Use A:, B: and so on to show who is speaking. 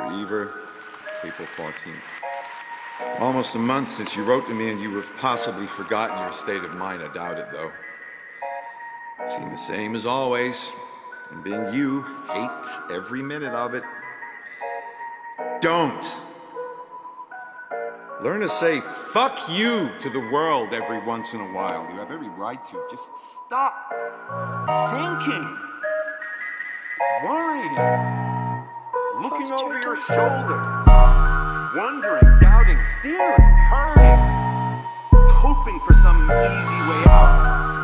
A: Eva, April 14th. Almost a month since you wrote to me, and you have possibly forgotten your state of mind. I doubt it, though. It seemed the same as always. And being you, hate every minute of it. Don't. Learn to say fuck you to the world every once in a while. You have every right to. Just stop thinking, worrying, looking over your shoulder, wondering, doubting, fearing, hurting, hoping for some easy way out.